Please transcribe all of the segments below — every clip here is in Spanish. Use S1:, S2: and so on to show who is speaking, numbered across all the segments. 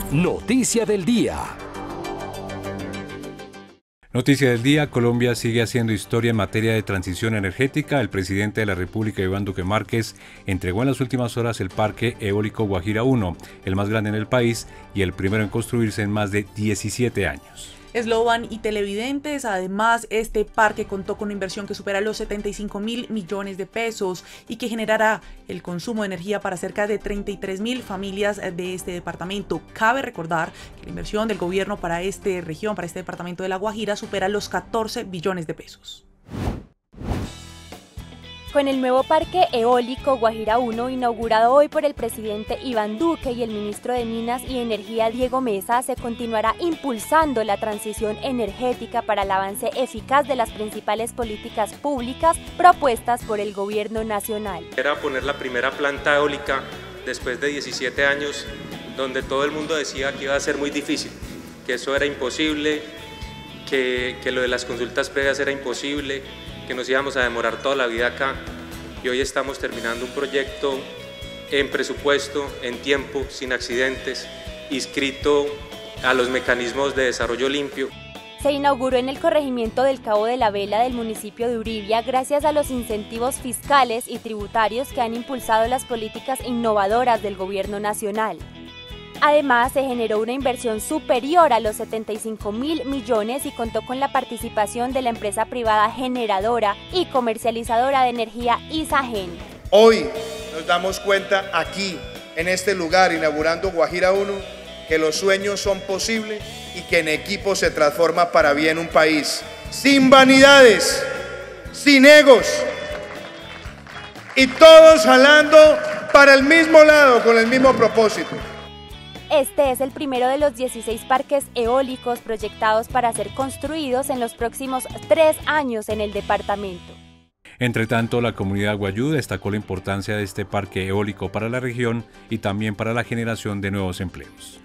S1: Noticia del día.
S2: Noticia del día: Colombia sigue haciendo historia en materia de transición energética. El presidente de la República, Iván Duque Márquez, entregó en las últimas horas el parque eólico Guajira 1, el más grande en el país y el primero en construirse en más de 17 años.
S3: Eslogan y televidentes, además este parque contó con una inversión que supera los 75.000 millones de pesos y que generará el consumo de energía para cerca de 33.000 familias de este departamento. Cabe recordar que la inversión del gobierno para esta región, para este departamento de La Guajira, supera los 14 billones de pesos.
S4: Con el nuevo parque eólico Guajira 1, inaugurado hoy por el presidente Iván Duque y el ministro de Minas y Energía Diego Mesa, se continuará impulsando la transición energética para el avance eficaz de las principales políticas públicas propuestas por el gobierno nacional.
S5: Era poner la primera planta eólica después de 17 años, donde todo el mundo decía que iba a ser muy difícil, que eso era imposible, que lo de las consultas previas era imposible, que nos íbamos a demorar toda la vida acá, y hoy estamos terminando un proyecto en presupuesto, en tiempo, sin accidentes, inscrito a los mecanismos de desarrollo limpio.
S4: Se inauguró en el corregimiento del Cabo de la Vela del municipio de Uribia gracias a los incentivos fiscales y tributarios que han impulsado las políticas innovadoras del gobierno nacional. Además, se generó una inversión superior a los 75.000 millones y contó con la participación de la empresa privada generadora y comercializadora de energía Isagen.
S6: Hoy nos damos cuenta aquí, en este lugar, inaugurando Guajira 1, que los sueños son posibles y que en equipo se transforma para bien un país. Sin vanidades, sin egos y todos jalando para el mismo lado, con el mismo propósito.
S4: Este es el primero de los 16 parques eólicos proyectados para ser construidos en los próximos 3 años en el departamento.
S2: Entre tanto, la comunidad guayú destacó la importancia de este parque eólico para la región y también para la generación de nuevos empleos.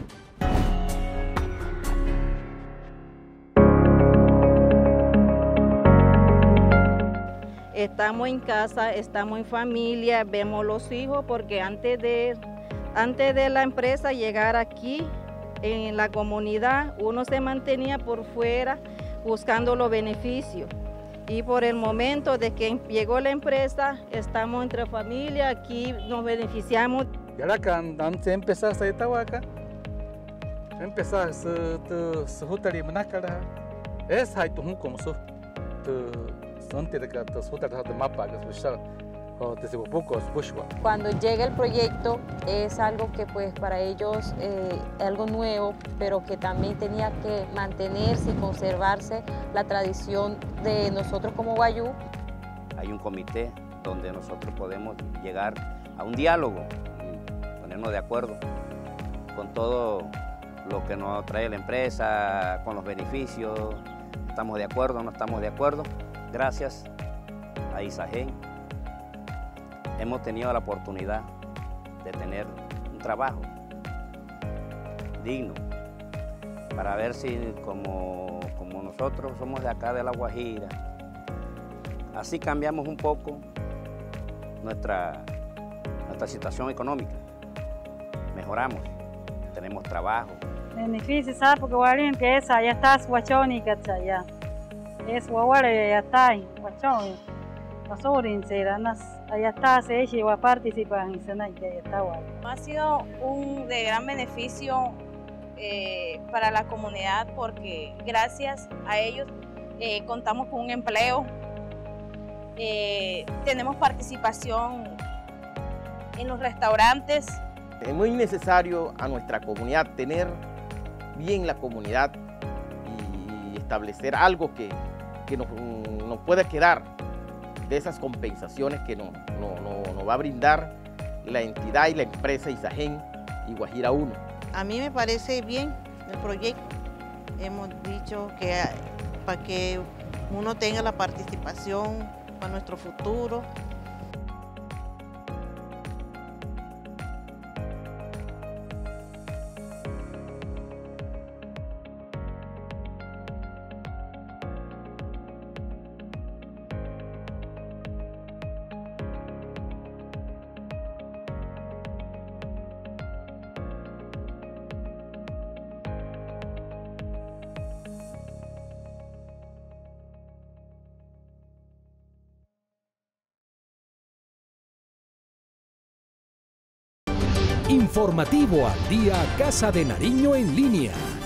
S7: Estamos en casa, estamos en familia, vemos los hijos, porque antes de la empresa llegar aquí, en la comunidad, uno se mantenía por fuera buscando los beneficios. Y por el momento de que llegó la empresa, estamos entre familia, aquí nos beneficiamos.
S8: Y ahora que antes de empezar a estar acá, empezar a jutar manakara, es hay tu como su antes de que tu jutar de mapa que se
S9: Cuando llega el proyecto es algo que pues para ellos es algo nuevo, pero que también tenía que mantenerse y conservarse la tradición de nosotros como guayú.
S10: Hay un comité donde nosotros podemos llegar a un diálogo, ponernos de acuerdo con todo lo que nos trae la empresa, con los beneficios, estamos de acuerdo, no estamos de acuerdo. Gracias a Isagen hemos tenido la oportunidad de tener un trabajo digno para ver si como nosotros somos de acá de La Guajira, así cambiamos un poco nuestra situación económica, mejoramos, tenemos trabajo.
S11: Beneficio, ¿sabes? Porque Guajira empieza, ya está guachón ya. Es Guajira, ya está, guachón. Allá está, se llegó a participar en esa
S12: Ha sido de gran beneficio para la comunidad, porque gracias a ellos contamos con un empleo, tenemos participación en los restaurantes.
S13: Es muy necesario a nuestra comunidad tener bien la comunidad y establecer algo que nos pueda quedar de esas compensaciones que nos va a brindar la entidad y la empresa Isagen y Guajira 1.
S14: A mí me parece bien el proyecto. Hemos dicho que para que uno tenga la participación para nuestro futuro.
S1: Informativo al Día Casa de Nariño en línea.